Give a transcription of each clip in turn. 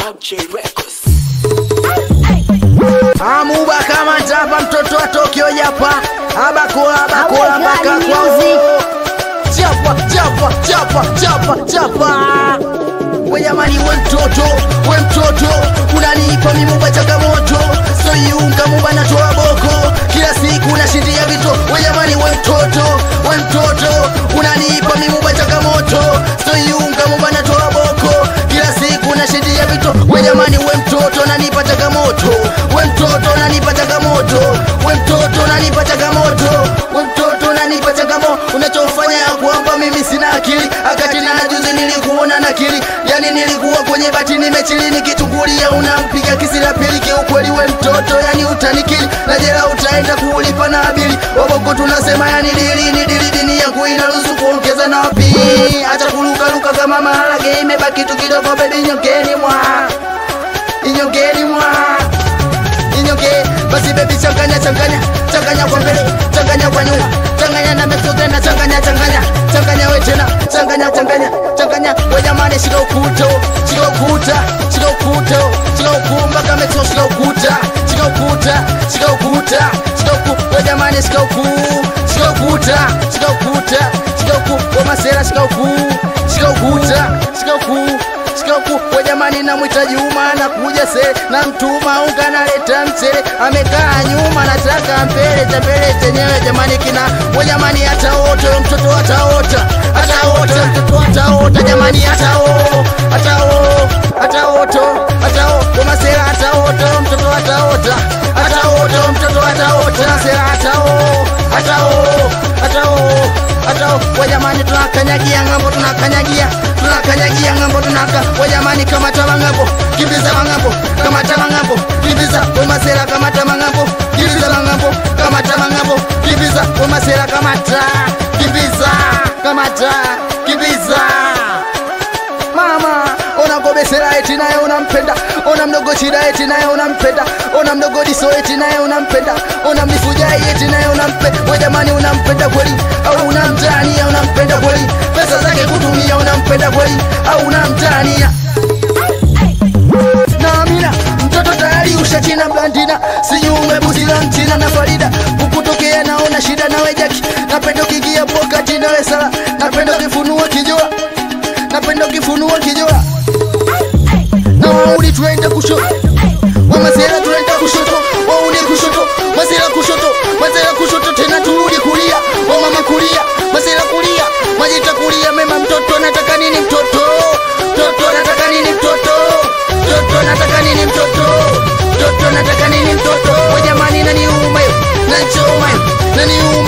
Amuba kama japa mtoto wa Tokyo japa. Abakula baka kwa Chapa. We jamani we mtoto unanipa mimuba changamoto. So yunga muba natoa boko. Kila siku unashindia vito. We jamani we mtoto unanipa mimuba changamoto. So yunga muba natoa boko. Kila siku unashindia vito. We jamani we mtoto unanipa changamoto. We mtoto unanipa changamoto. We mtoto unanipa changamoto. We mtoto unanipa changamoto. Unachofanya ya kwamba mimi sina akili. Akati na juzi nilikuona na akili. Yani nilikuwa kwenye bati nimechili nikichungulia unampiga kisira pili. Kiukweli we mtoto yani utanikili. Na jela utaenda kuulipa na abili. Waboko tunasema yani dini yangu inaruhusu kuongeza na wapi. Acha kuruka kama maharage imebaki tu kidogo baby nyongeni mwa. Basi baby changanya kwa mbele, changanya kwa nyuma, changanya na meso tena, changanya we tena, changanya we jamani, shika ukuta mpaka meso, shika ukuta we jamani, shika ukuta we masera, shika ukuta we jamani, na mwita Juma na kuja sele na mtuma unga na leta mchele. Amekaa nyuma nataka mbele chenyewe jamani kina. We jamani ataota mtoto ataota jamani ataota we masera ataota mtoto ataota masera ataota we jamani tunakanyagia ngambo we jamani kama tabangambo kimbiza mangambo kama tabangambo kimbiza we masera kama tabangambo kimbiza mangambo kama tabangambo kimbiza we masera kama kimbiza mama. Ona gobesera eti naye unampenda. Ona mdogo chida eti naye unampenda. Ona mdogo diso eti naye unampenda. Ona mifujai eti naye unampenda. We jamani unampenda kweli au unamtania? Unampenda kweli? Pesa zake kutumia unampenda kweli au unamtania? Na Amina mtoto tayari ushachina blandina. Sinyume buzila mchina na Farida. Kukutokea naona shida na wejaki. Napenda kigia poka jina we sala. Napenda kifunua kijoa. Na wauni tuenda kushoto. Wa masera tuenda kushoto. Wauni kushoto. Masera kushoto tena turudi kulia. Wa mama kulia. Masera kulia. Majita kulia. Mema mtoto nataka nini mtoto? Nataka nini mtoto? We jamani naniuma yo. Nanchoma yo. Naniuma.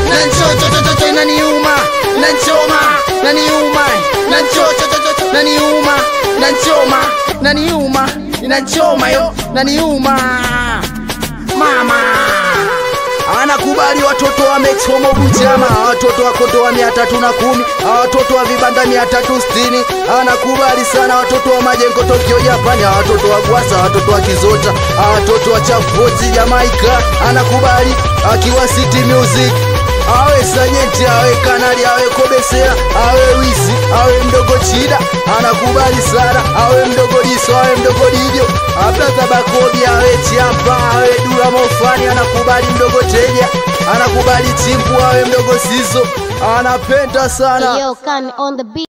Mama anakubali watoto wamechoma bujama. Watoto wakotoa 310. Watoto wa vibanda 360. Anakubali sana watoto wa majengo Tokyo Japani. Watoto wa Gwasa, watoto wa Kizota, watoto wa Chapozi Jamaica. Anakubali akiwa City Music. Awe Sanyeti, awe Kanali, awe Kobesera, awe Wisi, awe mdogo Chida. Anakubali sana awe mdogo Diso, awe mdogo Dijo, Ablaza Bakobi, awe Chiampa, awe Dura Mofani. Anakubali mdogo Teja, anakubali Chimpu, awe mdogo Sizo. Anapenda sana.